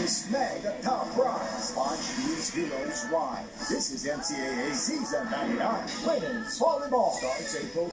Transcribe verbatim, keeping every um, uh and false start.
to snag the top prize. Watch these heroes rise. This is N C A A Season ninety-nine. Women's volleyball starts April